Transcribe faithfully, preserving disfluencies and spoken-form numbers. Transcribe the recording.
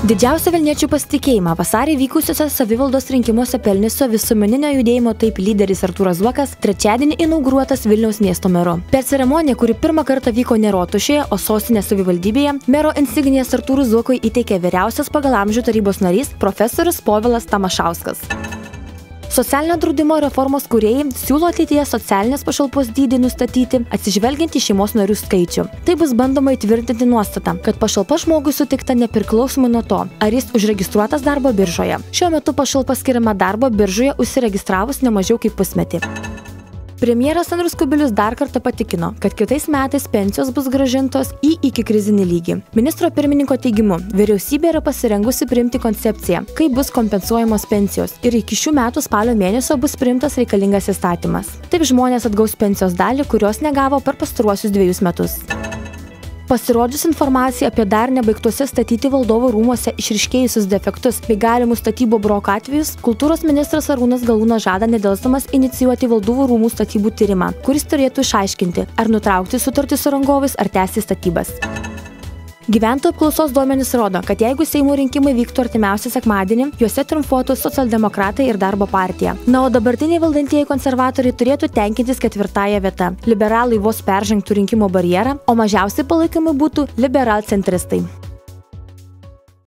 Didžiausią vilniečių pasitikėjimą vasarį vykusiuose savivaldos rinkimuose pelniusio visuomeninio judėjimo Taip lyderis Artūras Zuokas trečiadienį inauguruotas Vilniaus miesto meru. Per ceremoniją, kuri pirmą kartą vyko ne Rotušėje, o sostinės savivaldybėje, mero insignijas Artūrui Zuokui įteikė vyriausias pagal amžių tarybos narys profesorius Povilas Tamašauskas. Socialinio draudimo reformos kūrėjai siūlo ateityje socialinės pašalpos dydį nustatyti atsižvelgiant į šeimos narių skaičių. Tai bus bandoma įtvirtinti nuostatą, kad pašalpa žmogui suteikta nepriklausomai nuo to, ar jis užregistruotas darbo biržoje. Šiuo metu pašalpa skiriama darbo biržoje užsiregistravus ne mažiau kaip pusmetį. Premjeras Andrius Kubilius dar kartą patikino, kad kitais metais pensijos bus grąžintos į ikikrizinį lygį. Ministro pirmininko teigimu, vyriausybė yra pasirengusi priimti koncepciją, kaip bus kompensuojamos pensijos ir iki šių metų spalio mėnesio bus priimtas reikalingas įstatymas. Taip žmonės atgaus pensijos dalį, kurios negavo per pastaruosius dviejus metus. Pasirodžius informacija apie dar nebaigtuose statyti valdovų rūmuose išryškėjusius defektus bei galimus statybų broko atvejus, kultūros ministras Arūnas Gelūnas žada nedelsdamas inicijuoti valdovų rūmų statybų tyrimą, kuris turėtų išaiškinti, ar nutraukti sutartį su rangovais ar tęsti statybas. Gyventojų apklausos duomenys rodo, kad jeigu Seimo rinkimai vyktų artimiausią sekmadienį, juose triumfuotų socialdemokratai ir Darbo partija. Na, o dabartiniai valdantieji konservatoriai turėtų tenkintis ketvirtąją vietą. Liberalai vos peržengtų rinkimo barjerą, o mažiausiai palaikomi būtų liberalcentristai.